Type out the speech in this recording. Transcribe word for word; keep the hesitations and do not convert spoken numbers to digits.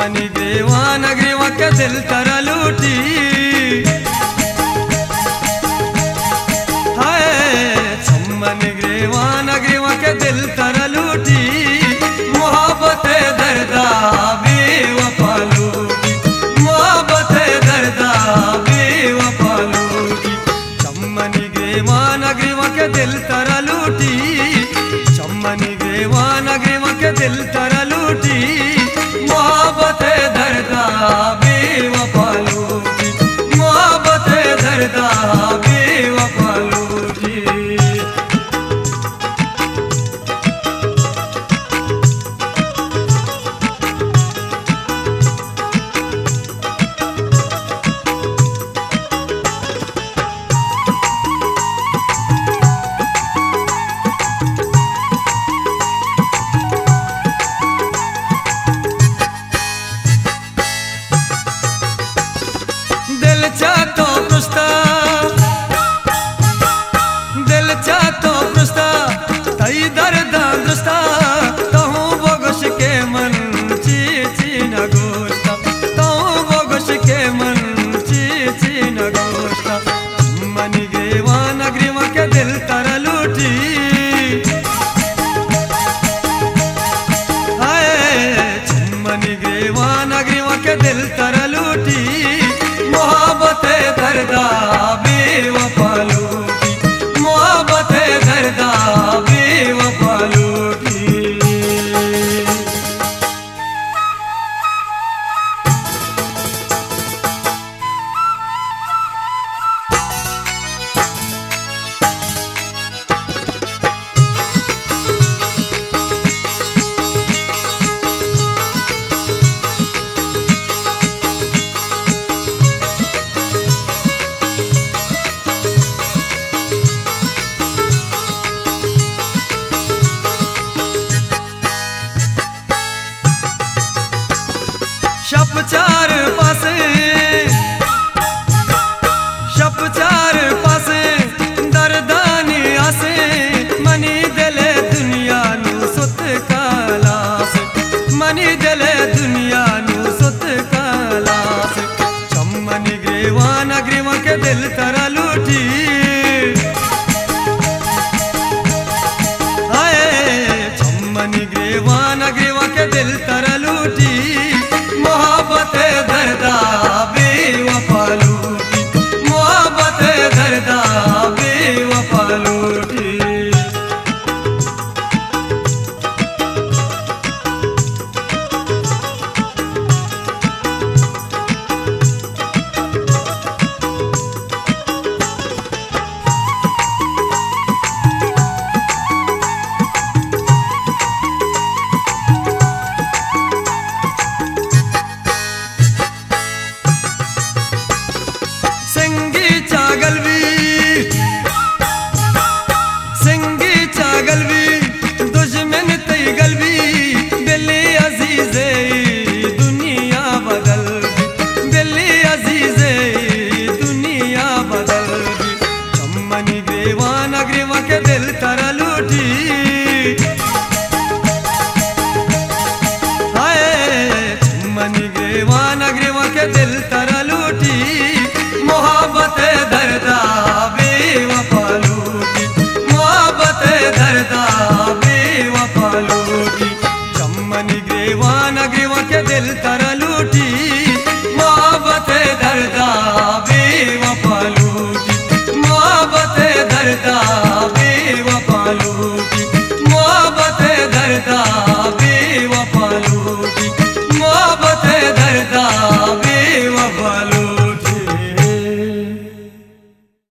चम्मनी ग्रेवान ग्रीवा के दिल तरा लूटी। हाय चम्मनी ग्रेवान ग्रीवा के दिल तरा लूटी। मोहब्बत दर्दा बेवफा लूटी, मोहब्बत दर्दा बेवफा लूटी। चम्मनी ग्रेवान ग्रीवा के दिल तरा लूटी। चम्मनी ग्रेवान ग्रीवा के दिल तरा लूटी। मोहब्बत दर्दा बेवफा लूटी, मोहब्बत दर्दा बेवफा लूटी। दिल चाहतो पुछता, दिल चाहतो पुछता, तई दर्द दुस्ता, तहूं बोगश के मन ची ची न गोश्ता, तहूं बोगश के मन ची ची न गोश्ता। चम्मनी ग्रेवान ग्रीवा के दिल तरा लूटी। हाय चम्मनी ग्रेवान ग्रीवा के दिल तरा लूटी। मोहब्बत दर्दा बेवफा लूटी, मोहब्बत दर्दा बेवफा लूटी। शप चार पासे, शप चार पासे, दर्दानी आसे, मनी दिले दुनिया नू सुत कालास, मनी दिले दुनिया नू सुत कालास। चम्मनी ग्रेवान ग्रीवा के दिल तरा लूटी।